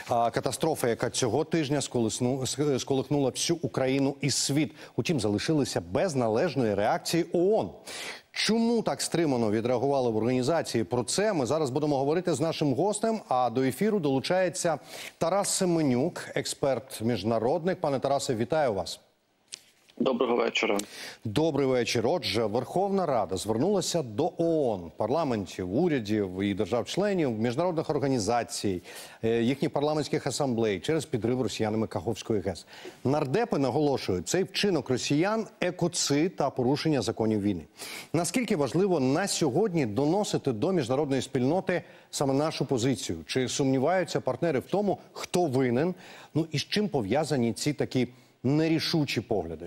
Катастрофа, яка цього тижня сколихнула всю Україну і світ. Утім, залишилися без належної реакції ООН. Чому так стримано відреагували в організації? Про це ми зараз будемо говорити з нашим гостем. А до ефіру долучається Тарас Семенюк, експерт-міжнародник. Пане Тарасе, вітаю вас. Доброго вечора. Добрий вечір. Отже, Верховна Рада звернулася до ООН, парламентів, урядів і держав-членів, міжнародних організацій, їхніх парламентських асамблей через підрив росіянами Каховської ГЕС. Нардепи наголошують, цей вчинок росіян – екоцид та порушення законів війни. Наскільки важливо на сьогодні доносити до міжнародної спільноти саме нашу позицію? Чи сумніваються партнери в тому, хто винен? Ну і з чим пов'язані ці такі нерішучі погляди?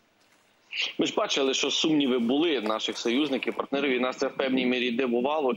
Ми ж бачили, що сумніви були наших союзників, партнерів, і нас це в певній мірі дивувало.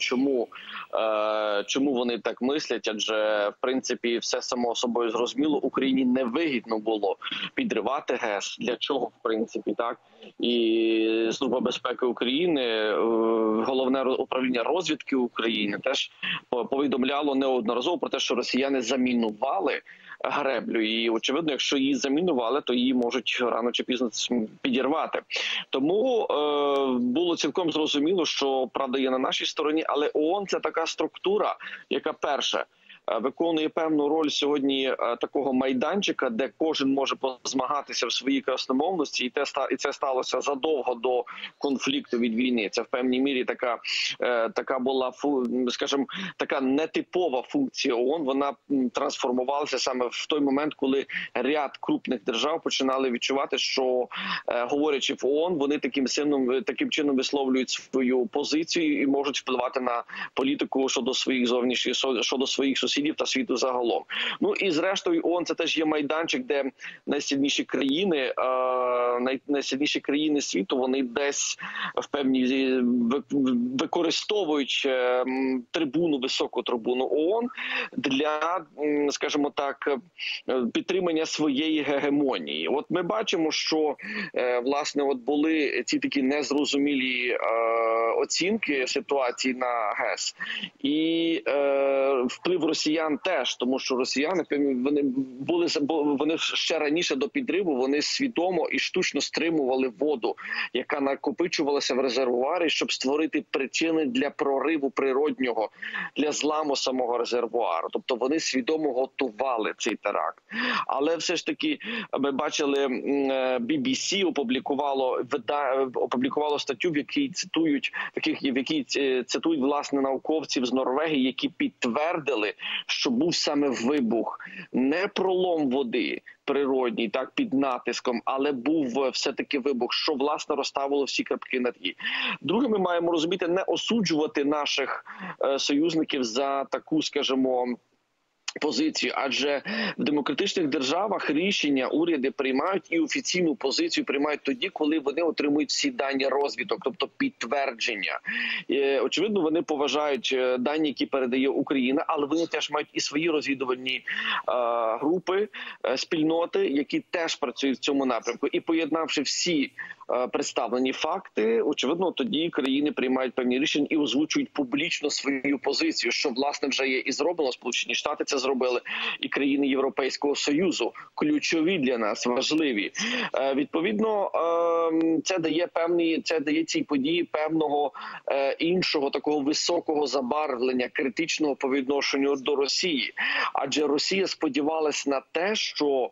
Чому вони так мислять? Адже, в принципі, все само собою зрозуміло, Україні невигідно було підривати ГЕС. Для чого, в принципі, так? І Служба безпеки України, Головне управління розвідки України теж повідомляло неодноразово про те, що росіяни замінували греблю. І, очевидно, якщо її замінували, то її можуть рано чи пізно підірвати. Тому було цілком зрозуміло, що правда є на нашій стороні, але ООН – це така структура, яка перша виконує певну роль сьогодні такого майданчика, де кожен може позмагатися в своїй красномовності, і це сталося задовго до конфлікту від війни. Це в певній мірі така була, скажімо, така нетипова функція ООН. Вона трансформувалася саме в той момент, коли ряд крупних держав починали відчувати, що, говорячи в ООН, вони таким чином висловлюють свою позицію і можуть впливати на політику щодо своїх зовнішніх, щодо своїх сусідів та світу загалом. Ну і зрештою ООН – це теж є майданчик, де найсильніші країни світу, вони десь в певній використовують високу трибуну ООН для, скажімо так, підтримання своєї гегемонії. От ми бачимо, що власне от були ці такі незрозумілі оцінки ситуації на ГЕС і вплив росіян теж, тому що росіяни вони ще раніше до підриву, вони свідомо і штучно стримували воду, яка накопичувалася в резервуарі, щоб створити причини для прориву природнього, для зламу самого резервуару. Тобто вони свідомо готували цей теракт. Але все ж таки ми бачили, BBC опублікувало статтю, в якій цитують власне науковців з Норвегії, які підтвердили, що був саме вибух, не пролом води природній, так, під натиском, але був все-таки вибух, що, власне, розставило всі крапки над «і». Друге, ми маємо розуміти, не осуджувати наших союзників за таку, скажімо, позицію, адже в демократичних державах рішення уряди приймають і офіційну позицію приймають тоді, коли вони отримують всі дані розвідок, тобто підтвердження. Очевидно, вони поважають дані, які передає Україна, але вони теж мають і свої розвідувальні групи, спільноти, які теж працюють в цьому напрямку. І поєднавши всі представлені факти, очевидно, тоді країни приймають певні рішення і озвучують публічно свою позицію, що, власне, вже є і зроблено. Сполучені Штати це зробили, і країни Європейського Союзу, ключові для нас, важливі. Відповідно, це дає цій події певного іншого, такого високого забарвлення, критичного по відношенню до Росії. Адже Росія сподівалась на те, що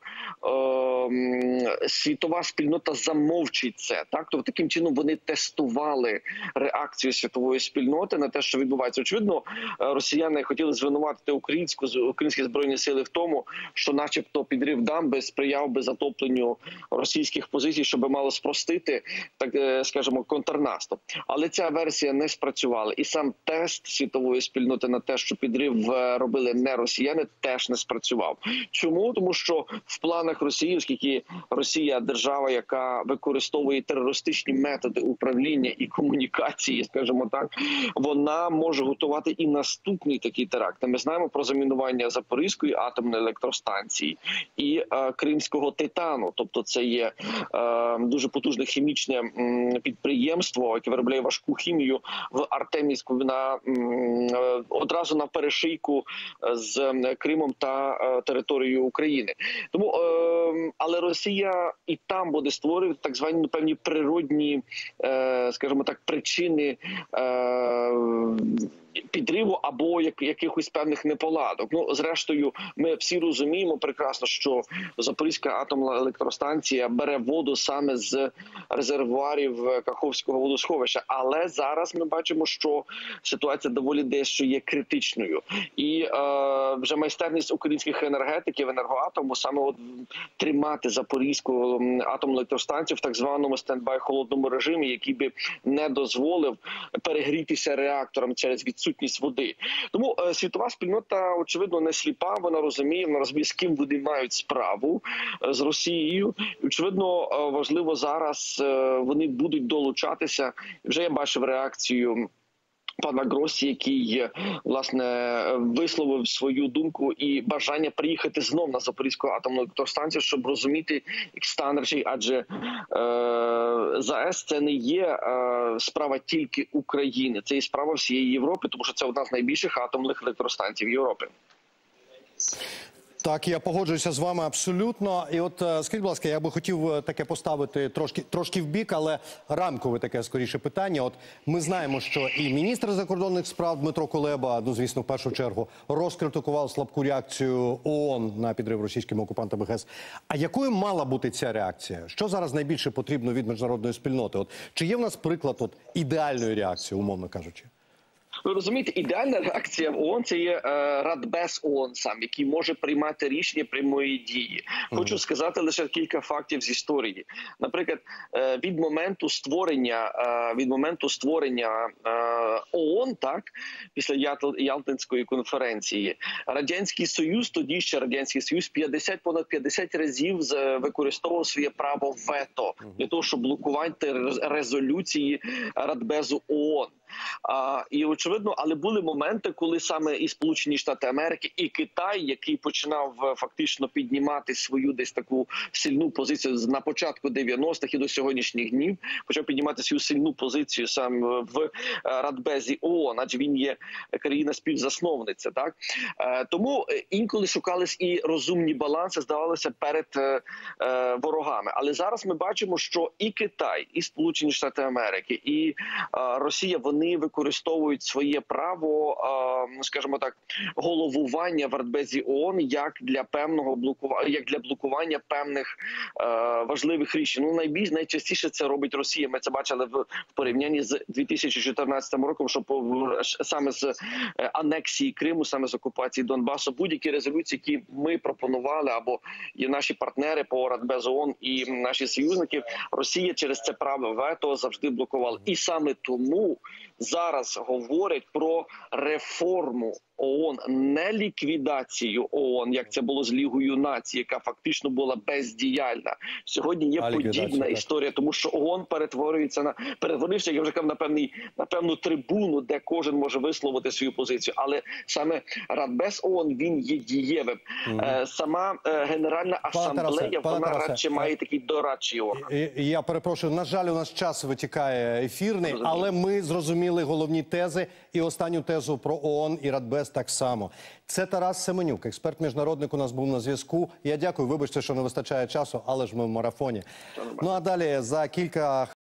світова спільнота замовчить це. Так? Тобто таким чином вони тестували реакцію світової спільноти на те, що відбувається. Очевидно, росіяни хотіли звинуватити українські збройні сили в тому, що начебто підрив дамби сприяв би затопленню російських позицій, щоб мало спростити, так скажімо, контрнаступ. Але ця версія не спрацювала. І сам тест світової спільноти на те, що підрив робили не росіяни, теж не спрацював. Чому? Тому що в планах Росії, оскільки Росія – держава, яка використовує свої терористичні методи управління і комунікації, скажімо так, вона може готувати і наступний такий теракт. Ми знаємо про замінування Запорізької атомної електростанції і Кримського титану. Тобто це є дуже потужне хімічне підприємство, яке виробляє важку хімію в Артемівську одразу на перешийку з Кримом та територією України. Тому, але Росія і там буде створювати так звані певні природні, скажімо так, причини підриву або якихось певних неполадок. Ну, зрештою, ми всі розуміємо прекрасно, що Запорізька атомна електростанція бере воду саме з резервуарів Каховського водосховища. Але зараз ми бачимо, що ситуація доволі дещо є критичною. І вже майстерність українських енергетиків, Енергоатому, саме тримати Запорізьку атомну електростанцію в так званому стендбай-холодному режимі, який би не дозволив перегрітися реакторам через відсутність води. Тому світова спільнота, очевидно, не сліпа, вона розуміє, з ким вони мають справу з Росією. І, очевидно, важливо зараз вони будуть долучатися. Вже я бачив реакцію пана Гроссі, який, власне, висловив свою думку і бажання приїхати знов на Запорізьку атомну електростанцію, щоб розуміти, як стан речей, адже ЗАЕС – це не є справа тільки України, це і справа всієї Європи, тому що це одна з найбільших атомних електростанцій в Європі. Так, я погоджуюся з вами абсолютно. І от, скажіть, будь ласка, я би хотів таке поставити трошки в бік, але рамкове таке, скоріше, питання. От ми знаємо, що і міністр закордонних справ Дмитро Кулеба, ну, звісно, в першу чергу, розкритикував слабку реакцію ООН на підрив російськими окупантами ГЕС. А якою мала бути ця реакція? Що зараз найбільше потрібно від міжнародної спільноти? От, чи є в нас приклад ідеальної реакції, умовно кажучи? Ви розумієте, ідеальна реакція в ООН – це є Радбез ООН сам, який може приймати рішення прямої дії. Хочу сказати лише кілька фактів з історії. Наприклад, від моменту створення ООН, так, після Ялтинської конференції, Радянський Союз, тоді ще Радянський Союз, понад 50 разів використовував своє право вето для того, щоб блокувати резолюції Радбезу ООН. І очевидно, але були моменти, коли саме і Сполучені Штати Америки, і Китай, який починав фактично піднімати свою десь таку сильну позицію на початку 90-х і до сьогоднішніх днів, почав піднімати свою сильну позицію саме в Радбезі ООН, адже він є країна-співзасновниця. Так? Тому інколи шукались і розумні баланси, здавалося, перед ворогами. Але зараз ми бачимо, що і Китай, і Сполучені Штати Америки, і Росія, вони використовують своє право, скажімо так, головування в Радбезі ООН як для блокування певних важливих рішень. Ну, найчастіше це робить Росія. Ми це бачили в порівнянні з 2014 роком, що саме з анексії Криму, саме з окупації Донбасу, будь-які резолюції, які ми пропонували, або є наші партнери по Радбезу ООН і наші союзники, Росія через це право вето завжди блокувала. І саме тому зараз говорять про реформу ООН, не ліквідацію ООН, як це було з Лігою націй, яка фактично була бездіяльна. Сьогодні є подібна історія, тому що ООН перетворився, я вже казав, на певну трибуну, де кожен може висловити свою позицію. Але саме Радбез ООН, він є дієвим. Сама Генеральна асамблея, вона радше має такий дорадчий орган. Я перепрошую, на жаль, у нас час витікає ефірний, але ми зрозуміли головні тези і останню тезу про ООН і Радбез так само. Це Тарас Семенюк, експерт-міжнародник, у нас був на зв'язку. Я дякую, вибачте, що не вистачає часу, але ж ми в марафоні. Ну а далі за кілька